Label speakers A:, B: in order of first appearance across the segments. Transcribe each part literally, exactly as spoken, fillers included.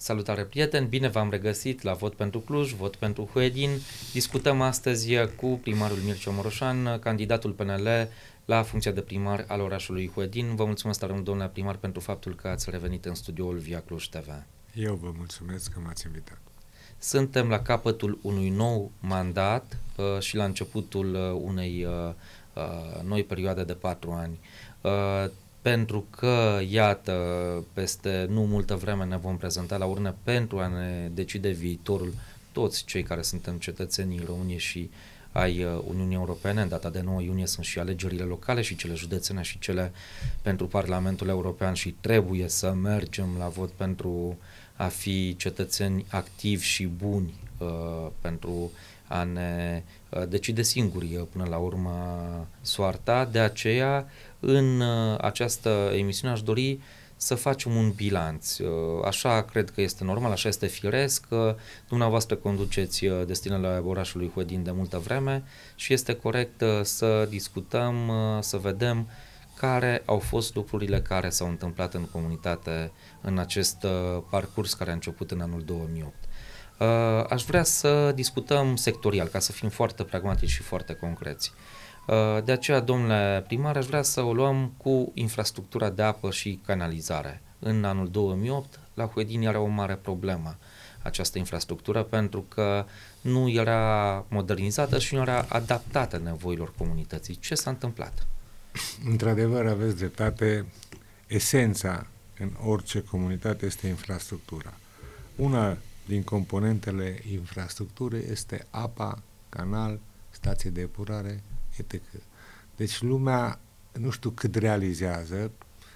A: Salutare prieteni, bine v-am regăsit la Vot pentru Cluj, Vot pentru Huedin. Discutăm astăzi cu primarul Mircea Moroșan, candidatul P N L la funcția de primar al orașului Huedin. Vă mulțumesc tare mult, domnule primar, pentru faptul că ați revenit în studioul Via Cluj T V.
B: Eu vă mulțumesc că m-ați invitat.
A: Suntem la capătul unui nou mandat uh, și la începutul uh, unei uh, uh, noi perioade de patru ani. Uh, pentru că, iată, peste nu multă vreme ne vom prezenta la urne pentru a ne decide viitorul, toți cei care suntem cetățenii României și ai Uniunii Europene. În data de nouă iunie sunt și alegerile locale și cele județene și cele pentru Parlamentul European și trebuie să mergem la vot pentru a fi cetățeni activi și buni, uh, pentru a ne uh, decide singuri uh, până la urmă soarta. De aceea, în uh, această emisiune aș dori să facem un bilanț. Uh, așa cred că este normal, așa este firesc, că dumneavoastră conduceți uh, destinele orașului Huedin de multă vreme și este corect uh, să discutăm, uh, să vedem care au fost lucrurile care s-au întâmplat în comunitate în acest uh, parcurs care a început în anul două mii opt. Uh, aș vrea să discutăm sectorial, ca să fim foarte pragmatici și foarte concreți. Uh, de aceea, domnule primar, aș vrea să o luăm cu infrastructura de apă și canalizare. În anul două mii opt, la Huedin era o mare problemă această infrastructură, pentru că nu era modernizată și nu era adaptată nevoilor comunității. Ce s-a întâmplat?
B: Într-adevăr, aveți dreptate, esența în orice comunitate este infrastructura. Una din componentele infrastructurii este apa, canal, stație de epurare, et cetera. Deci lumea nu știu cât realizează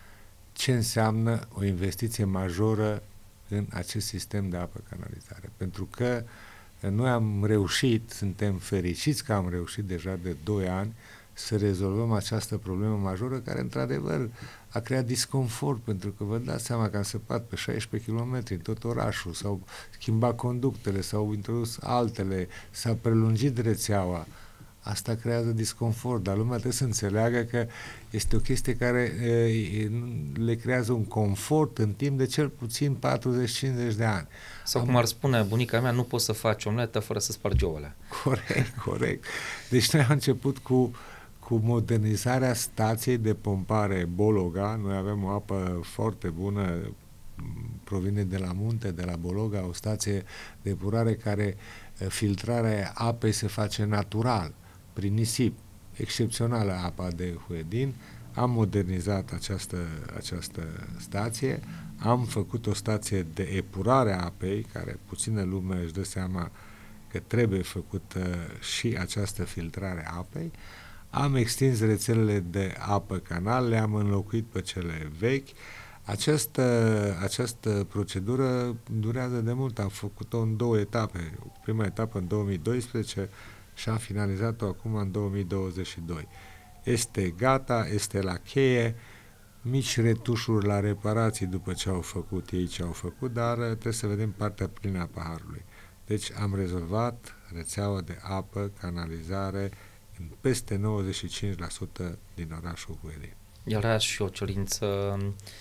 B: ce înseamnă o investiție majoră în acest sistem de apă-canalizare. Pentru că noi am reușit, suntem fericiți că am reușit deja de doi ani să rezolvăm această problemă majoră care, într-adevăr, a creat disconfort, pentru că vă dați seama că am săpat pe șaisprezece kilometri în tot orașul, s-au schimbat conductele, s-au introdus altele, s-a prelungit rețeaua. Asta creează disconfort, dar lumea trebuie să înțeleagă că este o chestie care e, le creează un confort în timp de cel puțin patruzeci cincizeci de ani.
A: Sau, cum ar spune bunica mea, nu poți să faci omletă fără să spargi ouăle.
B: Corect, corect. Deci noi am început cu cu modernizarea stației de pompare Bologa. Noi avem o apă foarte bună, provine de la munte, de la Bologa, o stație de epurare care filtrarea apei se face natural, prin nisip. Excepțională apa de Huedin. Am modernizat această, această stație, am făcut o stație de epurare a apei, care puțină lume își dă seama că trebuie făcută și această filtrare a apei. Am extins rețelele de apă-canal, le-am înlocuit pe cele vechi. Această, această procedură durează de mult, am făcut-o în două etape. Prima etapă în două mii doisprezece și am finalizat-o acum în două mii douăzeci și doi. Este gata, este la cheie, mici retușuri la reparații după ce au făcut ei ce au făcut, dar trebuie să vedem partea plină a paharului. Deci am rezolvat rețeaua de apă, canalizare, în peste nouăzeci și cinci la sută din orașul Huedin.
A: Era și o cerință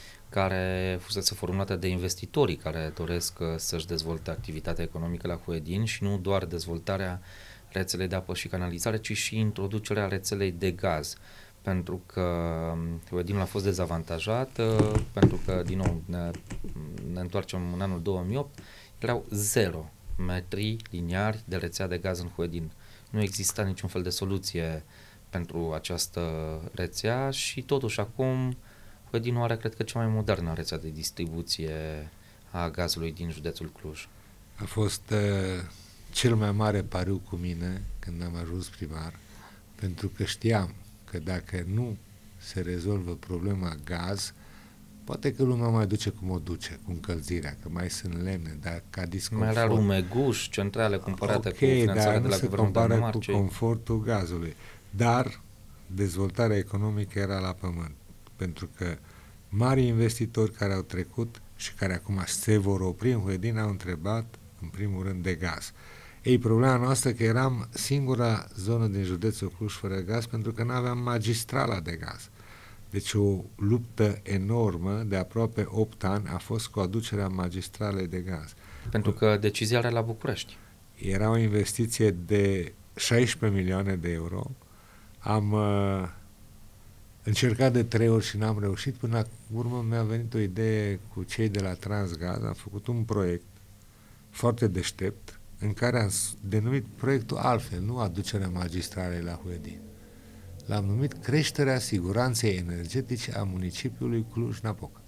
A: care fusese formulată de investitorii care doresc să-și dezvolte activitatea economică la Huedin și nu doar dezvoltarea rețelei de apă și canalizare, ci și introducerea rețelei de gaz. Pentru că Huedinul a fost dezavantajat, pentru că, din nou, ne, ne întoarcem în anul două mii opt, erau zero metri liniari de rețea de gaz în Huedin. Nu exista niciun fel de soluție pentru această rețea și totuși acum Huedinul are, cred că, cea mai modernă rețea de distribuție a gazului din județul Cluj.
B: A fost uh, cel mai mare pariu cu mine când am ajuns primar, pentru că știam că dacă nu se rezolvă problema gaz, poate că lumea mai duce cum o duce, cu încălzirea, că mai sunt lemne, dar ca disconfort...
A: Mai era rumeguș, centrale cumpărate
B: okay,
A: cu finanțare de la Guvernul Danemarcei.
B: Ok, dar cu confortul gazului. Dar dezvoltarea economică era la pământ, pentru că mari investitori care au trecut și care acum se vor opri în Huedin au întrebat, în primul rând, de gaz. Ei, problema noastră că eram singura zonă din județul Cluj fără gaz, pentru că nu aveam magistrala de gaz. Deci o luptă enormă de aproape opt ani a fost cu aducerea magistralei de gaz.
A: Pentru că decizia era la București.
B: Era o investiție de șaisprezece milioane de euro. Am uh, încercat de trei ori și n-am reușit. Până la urmă mi-a venit o idee cu cei de la Transgaz. Am făcut un proiect foarte deștept în care am denumit proiectul altfel, nu aducerea magistralei la Huedin. L-am numit creșterea siguranței energetice a municipiului Cluj-Napoca.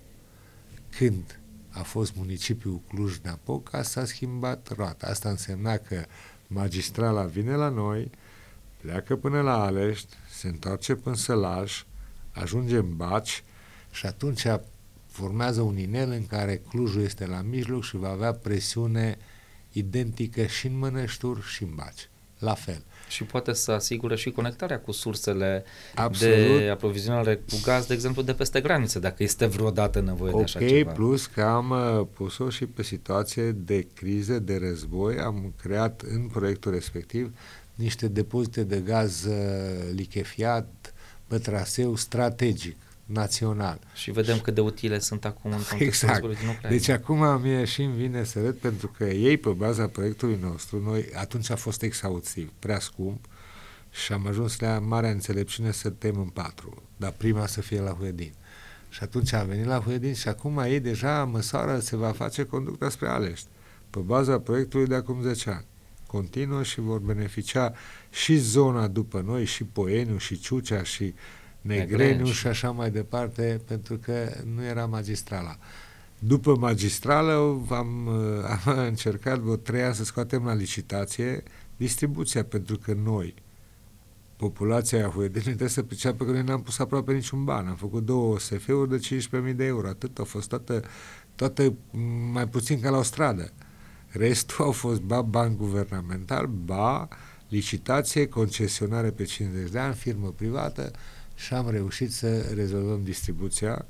B: Când a fost municipiul Cluj-Napoca, s-a schimbat roata. Asta însemna că magistrala vine la noi, pleacă până la Alești, se întoarce până Sălaj, ajunge în Baci și atunci formează un inel în care Clujul este la mijloc și va avea presiune identică și în Mănășturi și în Baci. La fel.
A: Și poate să asigure și conectarea cu sursele
B: Absolut.
A: De aprovizionare cu gaz, de exemplu, de peste graniță, dacă este vreodată nevoie
B: okay,
A: de așa ceva.
B: Ok, plus că am uh, pus-o și pe situație de criză, de război, am creat în proiectul respectiv niște depozite de gaz uh, lichefiat pe traseu strategic, național.
A: Și vedem cât de utile sunt acum în contextul
B: exact.
A: războiului din Ucraina.
B: Deci acum mie și îmi vine să râd pentru că ei, pe baza proiectului nostru, noi atunci a fost exhaustiv, prea scump și am ajuns la marea înțelepciune să tem în patru, dar prima să fie la Huedin. Și atunci am venit la Huedin și acum ei deja măsoară se va face conducta spre Alești, pe baza proiectului de acum zece ani. Continuă și vor beneficia și zona după noi, și Poieniu, și Ciucea, și Negreniu și așa mai departe, pentru că nu era magistrala. După magistrală am, am încercat vreo trei ani să scoatem la licitație distribuția, pentru că noi, populația Huedinului, trebuie să priceapă că noi n-am pus aproape niciun ban. Am făcut două O S F-uri de cincisprezece mii de euro. Atât a fost toată, toată mai puțin ca la o stradă. Restul au fost ba bani guvernamental, ba licitație, concesionare pe cincizeci de ani, firmă privată, și am reușit să rezolvăm distribuția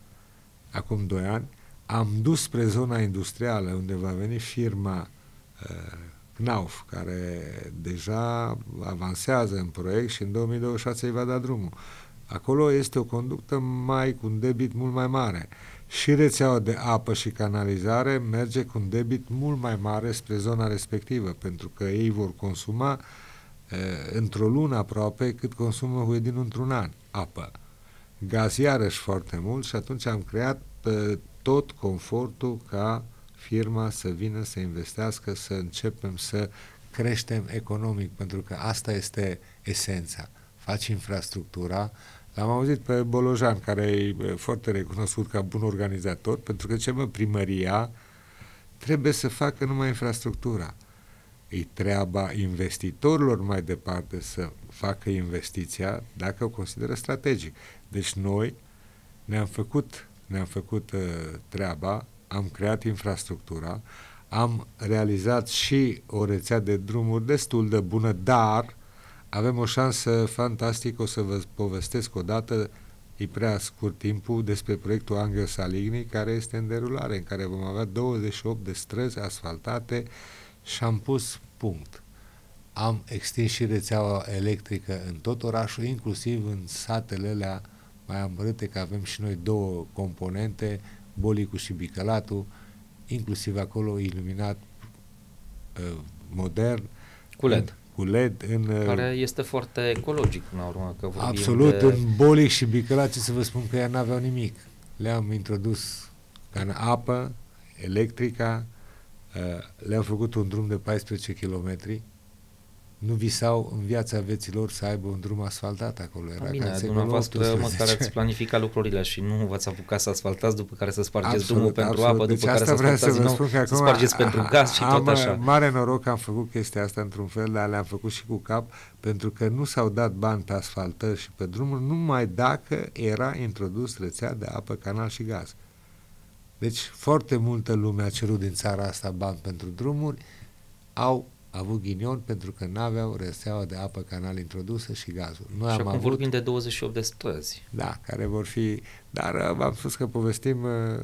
B: acum doi ani. Am dus spre zona industrială, unde va veni firma uh, Knauf, care deja avansează în proiect și în două mii douăzeci și șase îi va da drumul. Acolo este o conductă mai cu un debit mult mai mare. Și rețeaua de apă și canalizare merge cu un debit mult mai mare spre zona respectivă, pentru că ei vor consuma într-o lună aproape cât consumă Huedin într-un an, apă. Gaz iarăși foarte mult și atunci am creat tot confortul ca firma să vină să investească, să începem să creștem economic, pentru că asta este esența. Faci infrastructura. L-am auzit pe Bolojan, care e foarte recunoscut ca bun organizator, pentru că ce mă, primăria trebuie să facă numai infrastructura. E treaba investitorilor mai departe să facă investiția dacă o consideră strategic. Deci noi ne-am făcut, ne-am făcut uh, treaba, am creat infrastructura, am realizat și o rețea de drumuri destul de bună, dar avem o șansă fantastică, o să vă povestesc odată, e prea scurt timpul, despre proiectul Angel Saligny, care este în derulare, în care vom avea douăzeci și opt de străzi asfaltate și am pus punct. Am extins și rețeaua electrică în tot orașul, inclusiv în satele alea mai amărâte, că avem și noi două componente, Bolicu și Bicălatul, inclusiv acolo iluminat uh, modern.
A: Cu L E D.
B: Cu L E D. În,
A: care este foarte ecologic, până la urmă. Că
B: absolut.
A: de...
B: În Bolic și Bicălat, ce să vă spun, că ea n-aveau nimic. Le-am introdus ca în apă, electrica, uh, le-am făcut un drum de paisprezece kilometri. Nu visau în viața vieților să aibă un drum asfaltat acolo. Era
A: bine, dumneavoastră măcar ați planificat lucrurile și nu v-ați apucat să asfaltați, după care să spargeți absolut, drumul pentru
B: absolut.
A: apă,
B: deci
A: după care să asfaltați din nou, să spargeți pentru gaz și
B: am
A: tot așa.
B: Mare noroc că am făcut chestia asta într-un fel, dar le-am făcut și cu cap, pentru că nu s-au dat bani pe asfaltări și pe drumuri, numai dacă era introdus rețea de apă, canal și gaz. Deci foarte multă lume a cerut din țara asta bani pentru drumuri, au avut ghinion pentru că n-aveau rețeaua de apă canal introdusă și gazul. Noi
A: și
B: am
A: acum
B: avut,
A: vorbim de douăzeci și opt de străzi.
B: Da, care vor fi... Dar v-am spus că povestim uh,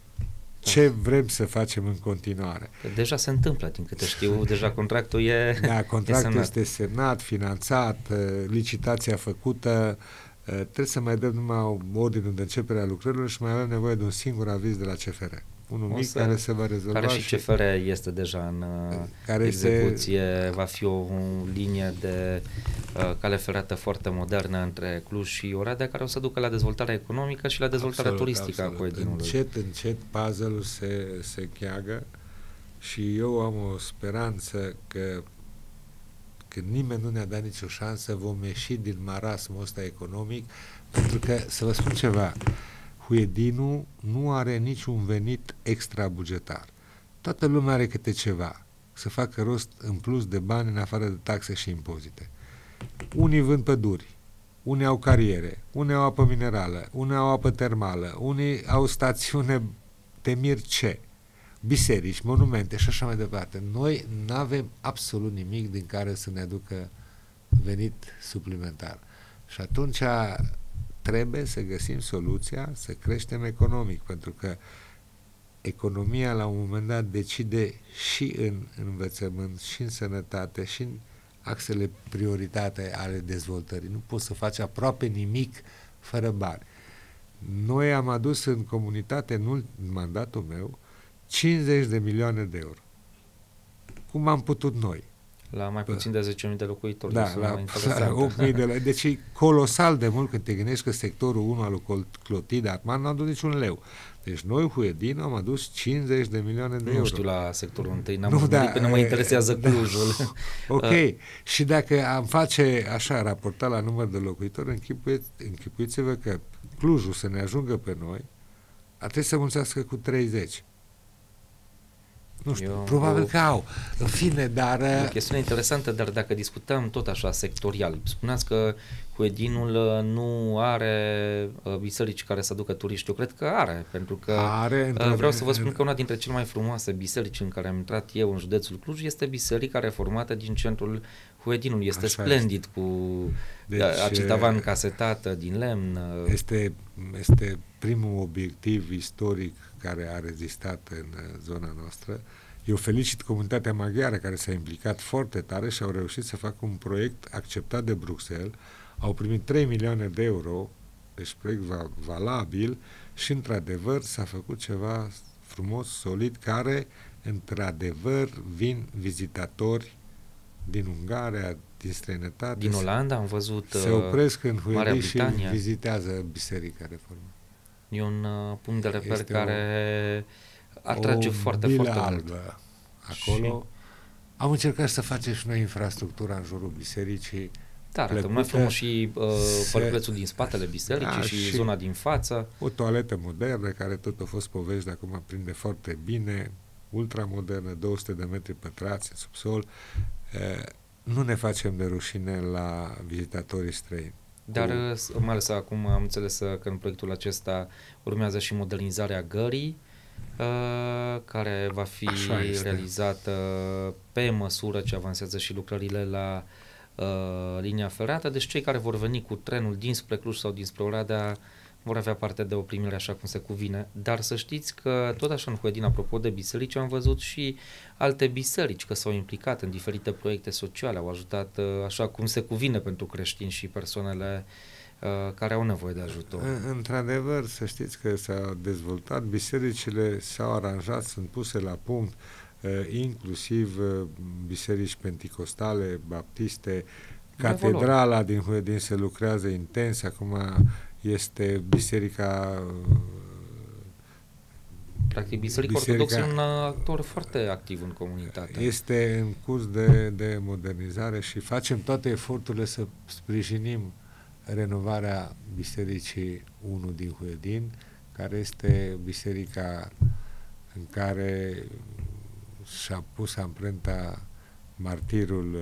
B: ce vrem să facem în continuare.
A: Că deja se întâmplă, din câte știu, deja contractul e
B: Da, contractul
A: e semnat.
B: este semnat, finanțat, uh, licitația făcută, trebuie să mai dăm numai ordinul de începere a lucrărilor și mai avem nevoie de un singur aviz de la C F R. Unul
A: O
B: mic
A: să,
B: care se va rezolva.
A: Care și C F R este deja în care execuție, este... va fi o, o linie de uh, cale ferată foarte modernă între Cluj și Oradea, care o să ducă la dezvoltarea economică și la dezvoltarea absolut, turistică absolut. a Huedinului.
B: Încet, încet puzzle-ul se, se cheagă și eu am o speranță că când nimeni nu ne-a dat nicio șansă, vom ieși din marasmul ăsta economic, pentru că, să vă spun ceva, Huedinul nu are niciun venit extrabugetar. Toată lumea are câte ceva, să facă rost în plus de bani în afară de taxe și impozite. Unii vând păduri, unii au cariere, unii au apă minerală, unii au apă termală, unii au stațiune Temir C, biserici, monumente și așa mai departe. Noi nu avem absolut nimic din care să ne aducă venit suplimentar. Și atunci trebuie să găsim soluția să creștem economic, pentru că economia la un moment dat decide și în învățământ, și în sănătate, și în axele prioritate ale dezvoltării. Nu poți să faci aproape nimic fără bani. Noi am adus în comunitate, în, în mandatul meu, cincizeci de milioane de euro. Cum am putut noi?
A: La mai puțin de zece mii de locuitori.
B: Da, la, la opt mii de lei. Deci e colosal de mult când te gândești că sectorul unu al lui Clotilde Atman nu a adus niciun leu. Deci noi, Huedin, am adus cincizeci de milioane de
A: nu
B: euro.
A: Nu știu la sectorul întâi, n-am nu, da, până mă interesează da, Clujul.
B: Ok. Și dacă am face așa, raportat la număr de locuitori, închipuiți, închipuiți-vă că Clujul să ne ajungă pe noi, ar trebui să mulțească cu treizeci. Nu știu, Eu, probabil o, că au. În fine, dar...
A: E o chestiune interesantă, dar dacă discutăm tot așa sectorial, spuneați că Huedinul nu are biserici care să aducă turiști. Eu cred că are, pentru că
B: are,
A: vreau să vă spun că una dintre cele mai frumoase biserici în care am intrat eu în județul Cluj este biserica reformată din centrul Huedinului. Este așa splendid, este. Cu deci, acitavan casetată din lemn.
B: Este, este primul obiectiv istoric care a rezistat în zona noastră. Eu felicit comunitatea maghiară care s-a implicat foarte tare și au reușit să facă un proiect acceptat de Bruxelles. Au primit trei milioane de euro, deci proiect valabil și într-adevăr s-a făcut ceva frumos, solid, care într-adevăr vin vizitatori din Ungaria, din străinătate.
A: Din Olanda am văzut
B: se opresc în Huedin și vizitează Biserica Reformată.
A: E un uh, punct de reper este care o, atrage o foarte, foarte
B: albă
A: mult.
B: Acolo. Și... Am încercat să facem și noi infrastructura în jurul bisericii.
A: Da, arată mai frumos și uh, se... parculețul din spatele bisericii, da, și, și zona din față.
B: O toaletă modernă, care tot a fost povești, dar acum prinde foarte bine, ultramodernă, două sute de metri pătrați în subsol. Uh, nu ne facem de rușine la vizitatorii străini.
A: Dar mai ales acum am înțeles că în proiectul acesta urmează și modernizarea gării, uh, care va fi realizată pe măsură ce avansează și lucrările la uh, linia ferată. Deci cei care vor veni cu trenul dinspre Cluj sau dinspre Oradea vor avea parte de o primire așa cum se cuvine. Dar să știți că tot așa în Huedin, apropo de biserici, am văzut și alte biserici că s-au implicat în diferite proiecte sociale, au ajutat așa cum se cuvine pentru creștini și persoanele uh, care au nevoie de ajutor.
B: Într-adevăr, să știți că s-a dezvoltat, bisericile s-au aranjat, sunt puse la punct, uh, inclusiv uh, biserici penticostale, baptiste, catedrala din Huedin se lucrează intens, acum este biserica...
A: Practic, biserica, biserica ortodoxă e un actor foarte activ în comunitate.
B: Este în curs de, de modernizare și facem toate eforturile să sprijinim renovarea bisericii unu din Huedin, care este biserica în care și-a pus amprenta martirul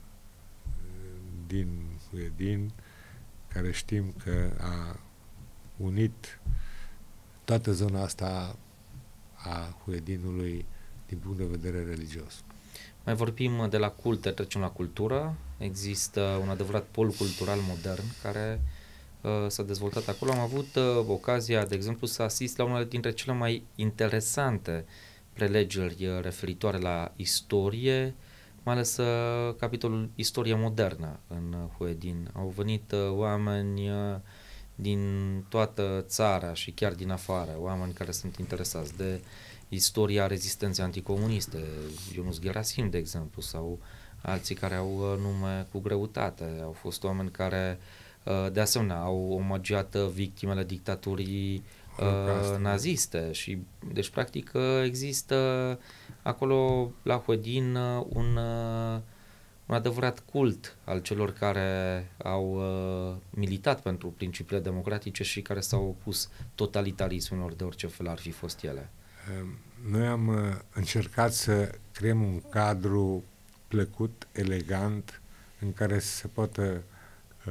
B: din Huedin, care știm că a unit toată zona asta a Huedinului din punct de vedere religios.
A: Mai vorbim de la culte, trecem la cultură. Există un adevărat pol cultural modern care uh, s-a dezvoltat acolo. Am avut uh, ocazia, de exemplu, să asist la una dintre cele mai interesante prelegeri referitoare la istorie, mai ales uh, capitolul istorie modernă în Huedin. Au venit uh, oameni uh, din toată țara și chiar din afară, oameni care sunt interesați de istoria rezistenței anticomuniste, Ionuț Gerasim, de exemplu, sau alții care au uh, nume cu greutate. Au fost oameni care, uh, de asemenea, au omagiat victimele dictaturii uh, naziste și, deci, practic, uh, există acolo, la Huedin, uh, un, uh, un adevărat cult al celor care au uh, militat pentru principiile democratice și care s-au opus totalitarismelor de orice fel ar fi fost ele.
B: Noi am uh, încercat să creăm un cadru plăcut, elegant, în care să se poată uh,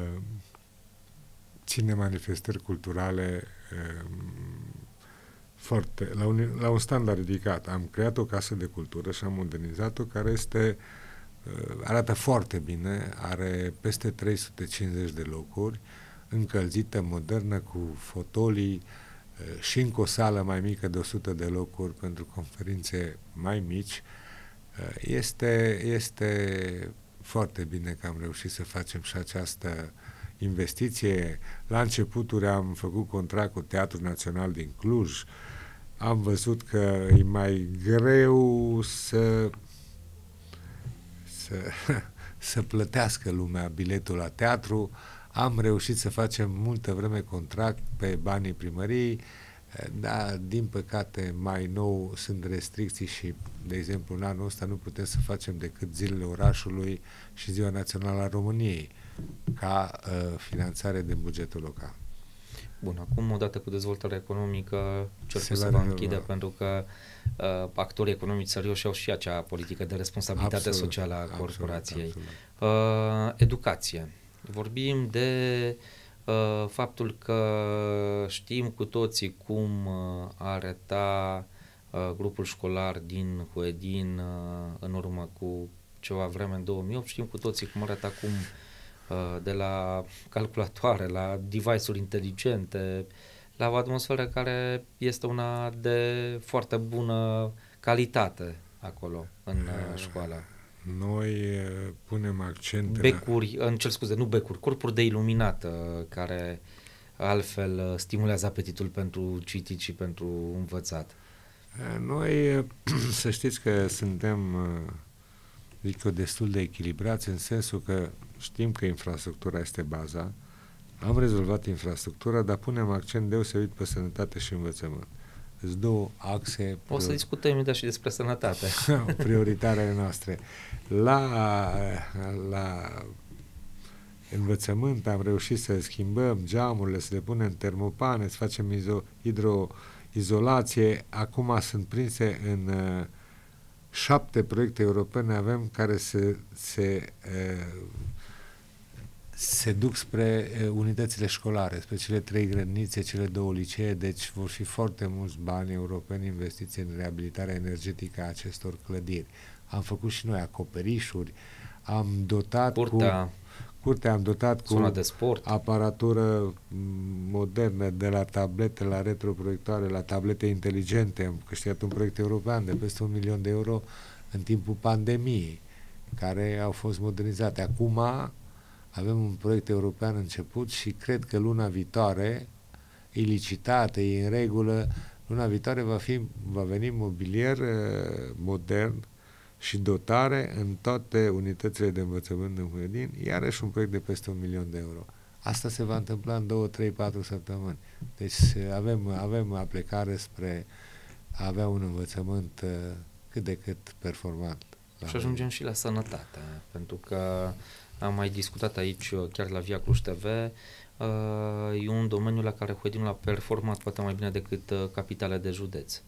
B: ține manifestări culturale uh, foarte, la un, la un standard ridicat. Am creat o casă de cultură și am modernizat-o, care este, uh, arată foarte bine, are peste trei sute cincizeci de locuri, încălzită, modernă, cu fotolii, uh, și încă o sală mai mică de o sută de locuri pentru conferințe mai mici. Este, este foarte bine că am reușit să facem și această investiție. La începuturi am făcut contract cu Teatrul Național din Cluj. Am văzut că e mai greu să, să, să plătească lumea biletul la teatru. Am reușit să facem multă vreme contract pe banii primăriei. Da, din păcate, mai nou sunt restricții și, de exemplu, în anul ăsta nu putem să facem decât Zilele Orașului și Ziua Națională a României ca uh, finanțare din bugetul local.
A: Bun, acum, odată cu dezvoltarea economică, cercul se, se va închide, pentru că uh, actorii economici serioși au și acea politică de responsabilitate absolut, socială a absolut, corporației. Absolut. Uh, educație. Vorbim de Uh, faptul că știm cu toții cum uh, arăta uh, grupul școlar din Huedin uh, în urmă cu ceva vreme, în două mii opt, știm cu toții cum arăta acum, uh, de la calculatoare, la device-uri inteligente, la o atmosferă care este una de foarte bună calitate acolo în uh, școală.
B: Noi punem accent...
A: Becuri, în cer scuze, nu becuri, corpuri de iluminat care altfel stimulează apetitul pentru citit și pentru învățat.
B: Noi, să știți că suntem, zic eu, destul de echilibrați, în sensul că știm că infrastructura este baza, am rezolvat infrastructura, dar punem accent deosebit pe sănătate și învățământ. Sunt două axe...
A: O să discutăm imediat și despre sănătate.
B: Prioritare noastre. La, la învățământ am reușit să schimbăm geamurile, să le punem termopane, să facem izo, hidroizolație. Acum sunt prinse în uh, șapte proiecte europene avem care se, se, uh, se duc spre uh, unitățile școlare, spre cele trei grădinițe, cele două licee, deci vor fi foarte mulți bani europeni investiți în reabilitarea energetică a acestor clădiri. Am făcut și noi acoperișuri, am dotat
A: Curtea,
B: cu curtea, am dotat cu
A: de sport,
B: aparatură modernă, de la tablete la retroproiectoare, la tablete inteligente. Am câștigat un proiect european de peste un milion de euro în timpul pandemiei, care au fost modernizate. Acum avem un proiect european început și cred că luna viitoare, e licitate, e în regulă, luna viitoare va, fi, va veni mobilier uh, modern și dotare în toate unitățile de învățământ în Huedin, iarăși un proiect de peste un milion de euro. Asta se va întâmpla în două, trei, patru săptămâni. Deci avem, avem aplicare spre a avea un învățământ uh, cât de cât performant.
A: Și ajungem și la sănătate, pentru că am mai discutat aici, chiar la Via Cluj T V, uh, e un domeniu la care Huedinul a performat poate mai bine decât uh, capitale de județ.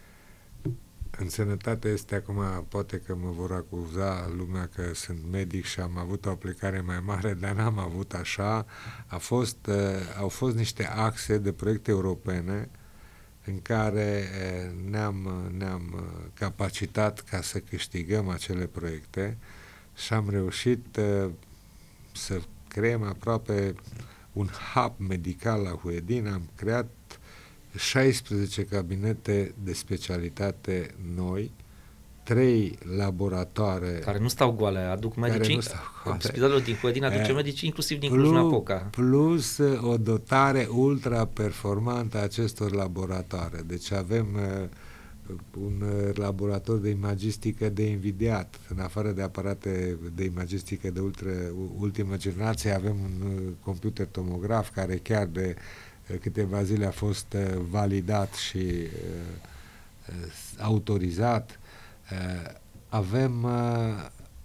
B: În sănătate este acum, poate că mă vor acuza lumea că sunt medic și am avut o aplicare mai mare, dar n-am avut așa. A fost, uh, au fost niște axe de proiecte europene în care uh, ne-am, ne-am capacitat ca să câștigăm acele proiecte și am reușit uh, să creăm aproape un hub medical la Huedin. Am creat șaisprezece cabinete de specialitate noi, trei laboratoare
A: care nu stau goale, aduc medici. Spitalul din Huedin aduce medici inclusiv din Cluj-Napoca.
B: Plus o dotare ultra performantă a acestor laboratoare. Deci avem uh, un laborator de imagistică de invidiat. În afară de aparate de imagistică de ultra, ultimă generație, avem un uh, computer tomograf care chiar de uh, câteva zile a fost uh, validat și uh, uh, autorizat. Uh, avem uh,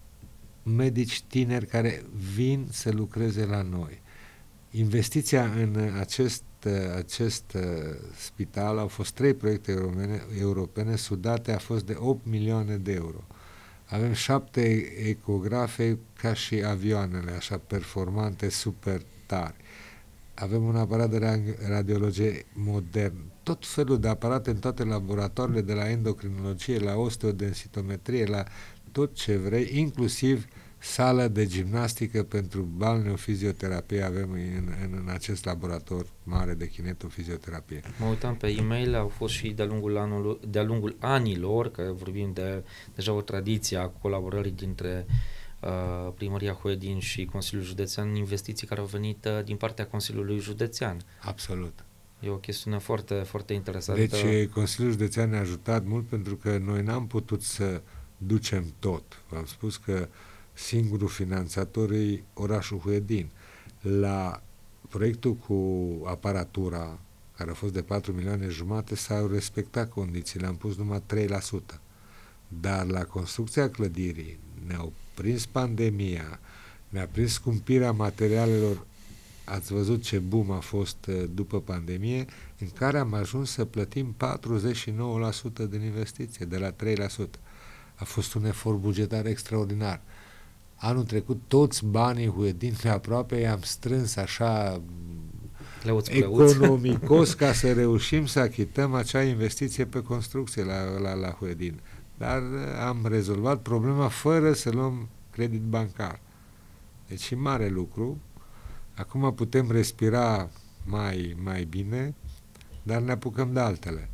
B: medici tineri care vin să lucreze la noi. Investiția în acest, acest uh, spital, au fost trei proiecte europene, europene sudate, a fost de opt milioane de euro. Avem șapte ecografe ca și avioanele, așa performante, super tari. Avem un aparat de radiologie modern, tot felul de aparate în toate laboratoarele, de la endocrinologie, la osteodensitometrie, la tot ce vrei, inclusiv sală de gimnastică pentru balneofizioterapie avem în, în, în acest laborator mare de kinetofizioterapie.
A: Mă uitam pe e-mail, au fost și de-a lungul, anului, de-a lungul anilor, că vorbim de deja o tradiție a colaborării dintre uh, Primăria Huedin și Consiliul Județean, investiții care au venit uh, din partea Consiliului Județean.
B: Absolut.
A: E o chestiune foarte, foarte interesantă.
B: Deci Consiliul Județean ne-a ajutat mult pentru că noi n-am putut să ducem tot. V-am spus că singurul finanțator e orașul Huedin. La proiectul cu aparatura, care a fost de patru milioane jumate, s-au respectat condițiile, am pus numai trei la sută. Dar la construcția clădirii ne-au prins pandemia, ne-a prins scumpirea materialelor, ați văzut ce boom a fost după pandemie, în care am ajuns să plătim patruzeci și nouă la sută din investiție, de la trei la sută. A fost un efort bugetar extraordinar. Anul trecut toți banii Huedin aproape i-am strâns așa
A: Leuț,
B: economicos ca să reușim să achităm acea investiție pe construcție la, la, la Huedin. Dar am rezolvat problema fără să luăm credit bancar. Deci e mare lucru. Acum putem respira mai, mai bine, dar ne apucăm de altele.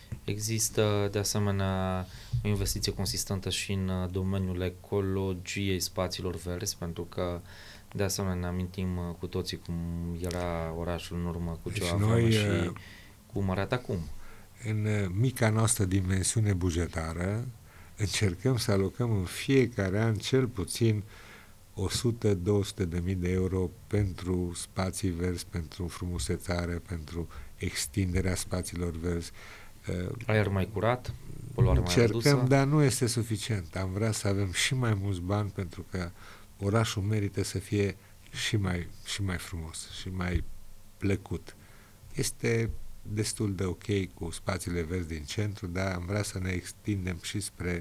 A: Există, de asemenea, o investiție consistentă și în domeniul ecologiei spațiilor verzi, pentru că, de asemenea, amintim cu toții cum era orașul în urmă cu ceva vreme și cum arată acum.
B: În mica noastră dimensiune bugetară, încercăm să alocăm în fiecare an cel puțin o sută - două sute de mii de euro pentru spații verzi, pentru frumusețare, pentru extinderea spațiilor verzi.
A: Aer mai curat, poluare mai redusă.
B: Încercăm, dar nu este suficient. Am vrea să avem și mai mulți bani pentru că orașul merită să fie și mai, și mai frumos și mai plăcut. Este destul de ok cu spațiile verzi din centru, dar am vrea să ne extindem și spre,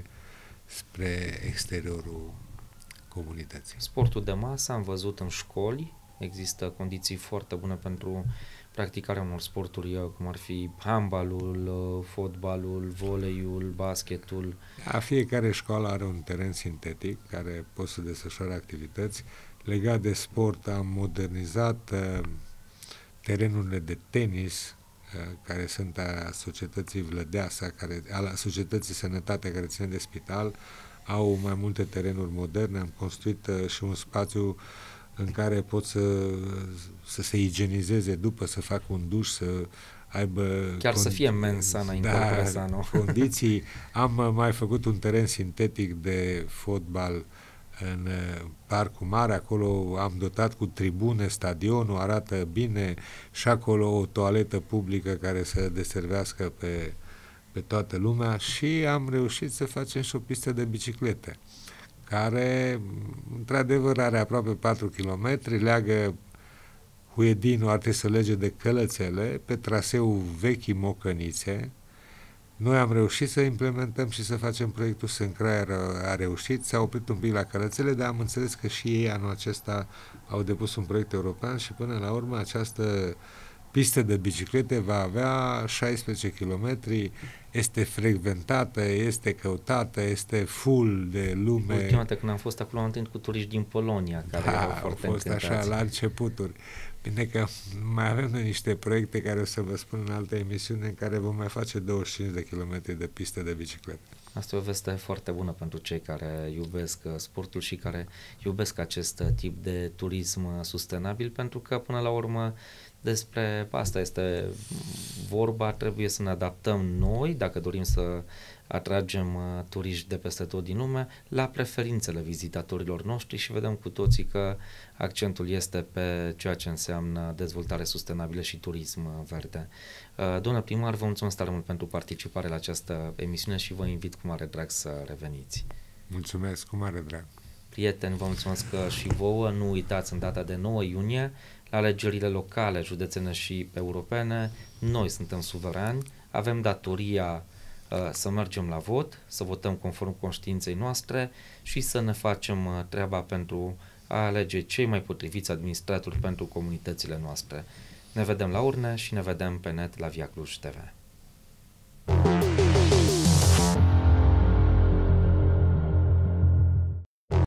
B: spre exteriorul comunității.
A: Sportul de masă am văzut în școli, există condiții foarte bune pentru practicarea unor sporturi, cum ar fi handbalul, fotbalul, voleiul, basketul.
B: A, fiecare școală are un teren sintetic care poate să desfășoare activități. Legat de sport, am modernizat uh, terenurile de tenis, uh, care sunt a societății Vlădeasa, care, a societății Sănătate, care ține de spital, au mai multe terenuri moderne. Am construit uh, și un spațiu în care pot să, să se igienizeze după, să facă un duș, să aibă...
A: Chiar să fie mensa înainte
B: da,
A: de sano.
B: Condiții. Am mai făcut un teren sintetic de fotbal în Parcul Mare, acolo am dotat cu tribune, stadionul arată bine și acolo o toaletă publică care să deservească pe, pe toată lumea și am reușit să facem și o pistă de biciclete, care, într-adevăr, are aproape patru kilometri, leagă Huedinul, ar trebui să lege de Călățele, pe traseul vechii Mocănițe. Noi am reușit să implementăm și să facem proiectul Sâncraier, a reușit, s-a oprit un pic la Călățele, dar am înțeles că și ei anul acesta au depus un proiect european și până la urmă această pistă de biciclete va avea șaisprezece kilometri, este frecventată, este căutată, este full de lume.
A: Ultima dată când am fost acolo am întâlnit cu turiști din Polonia, care
B: da,
A: erau foarte
B: au fost
A: încântați.
B: Așa la începuturi. Bine că mai avem noi niște proiecte care o să vă spun în alte emisiuni în care vom mai face douăzeci și cinci de kilometri de pistă de bicicletă.
A: Asta e o veste foarte bună pentru cei care iubesc sportul și care iubesc acest tip de turism sustenabil, pentru că până la urmă despre asta este vorba, trebuie să ne adaptăm noi, dacă dorim să atragem turiști de peste tot din lume, la preferințele vizitatorilor noștri și vedem cu toții că accentul este pe ceea ce înseamnă dezvoltare sustenabilă și turism verde. Domnule primar, vă mulțumesc tare mult pentru participare la această emisiune și vă invit cu mare drag să reveniți.
B: Mulțumesc, cu mare drag.
A: Prieteni, vă mulțumesc că și vouă. Nu uitați, în data de nouă iunie, la alegerile locale, județene și europene, noi suntem suverani, avem datoria uh, să mergem la vot, să votăm conform conștiinței noastre și să ne facem uh, treaba pentru a alege cei mai potriviți administratori pentru comunitățile noastre. Ne vedem la urne și ne vedem pe net la Via Cluj T V.